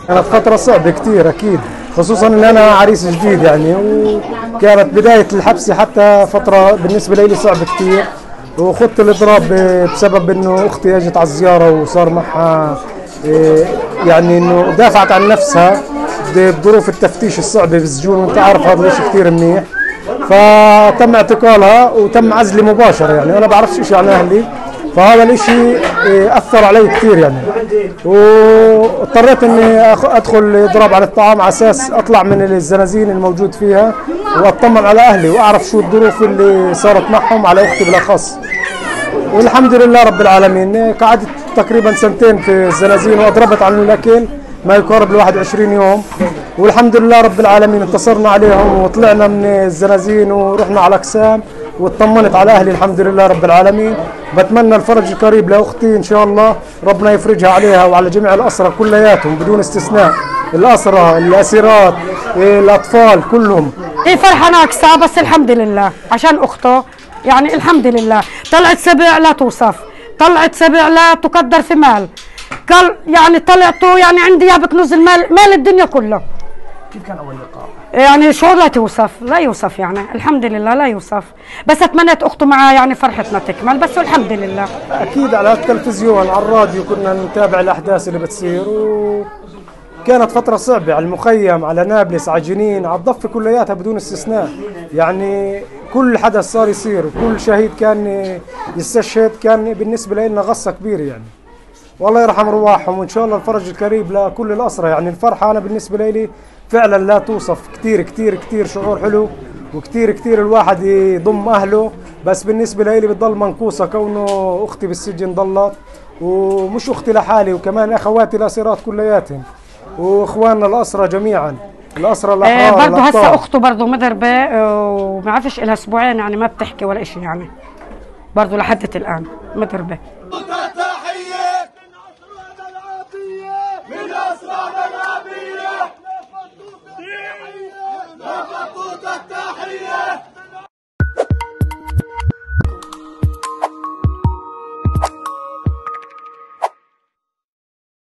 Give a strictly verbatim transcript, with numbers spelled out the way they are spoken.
كانت فترة صعبة كثير أكيد، خصوصا إن أنا عريس جديد يعني، وكانت بداية الحبسة حتى فترة بالنسبة لي صعبة كثير، وخدت الإضراب بسبب إنه أختي أجت على الزيارة وصار معها يعني إنه دافعت عن نفسها بظروف التفتيش الصعبة بالسجون، وأنت عارف هذا الشيء كثير منيح. فتم اعتقالها وتم عزلي مباشرة، يعني أنا بعرفش شيء عن أهلي، فهذا الاشي اثر علي كثير يعني، واضطريت اني ادخل اضراب عن الطعام على اساس اطلع من الزنازين الموجود فيها واطمن على اهلي واعرف شو الظروف اللي صارت معهم، على اختي بالاخص. والحمد لله رب العالمين، قعدت تقريبا سنتين في الزنازين واضربت عن الاكل ما يقارب ل واحد وعشرين يوم، والحمد لله رب العالمين انتصرنا عليهم وطلعنا من الزنازين ورحنا على اقسام واطمنت على اهلي الحمد لله رب العالمين. بتمنى الفرج القريب لاختي ان شاء الله، ربنا يفرجها عليها وعلى جميع الاسرى كلياتهم بدون استثناء، الاسرى الاسيرات الاطفال كلهم. هي فرحه ناقصه بس الحمد لله عشان اخته، يعني الحمد لله طلعت سبع لا توصف، طلعت سبع لا تقدر في مال، قال يعني طلعتوا يعني عندي يا بكنوز المال مال الدنيا كله. كيف كان اول لقاء؟ يعني شعور لا توصف، لا يوصف يعني الحمد لله لا يوصف، بس اتمنيت اخته معها يعني فرحتنا تكمل، بس الحمد لله. اكيد على التلفزيون على الراديو كنا نتابع الاحداث اللي بتصير، وكانت فترة صعبة على المخيم على نابلس على جنين على الضفة كلياتها بدون استثناء، يعني كل حدث صار يصير وكل شهيد كان يستشهد كان بالنسبة لنا غصة كبيرة يعني. والله يرحم رواحهم وان شاء الله الفرج القريب لكل الاسرى، يعني الفرحة انا بالنسبة لي فعلا لا توصف، كثير كثير كثير شعور حلو، وكثير كثير الواحد يضم اهله، بس بالنسبه لي بتضل منقوصه كونه اختي بالسجن ضلت، ومش اختي لحالي وكمان اخواتي الاسيرات كلياتهم واخواننا الاسرى جميعا، الاسرى الاحرار. آه برضه هسه اخته برضه مضربه وما عرفش لها اسبوعين يعني ما بتحكي ولا شيء يعني، برضه لحد الان مضربه.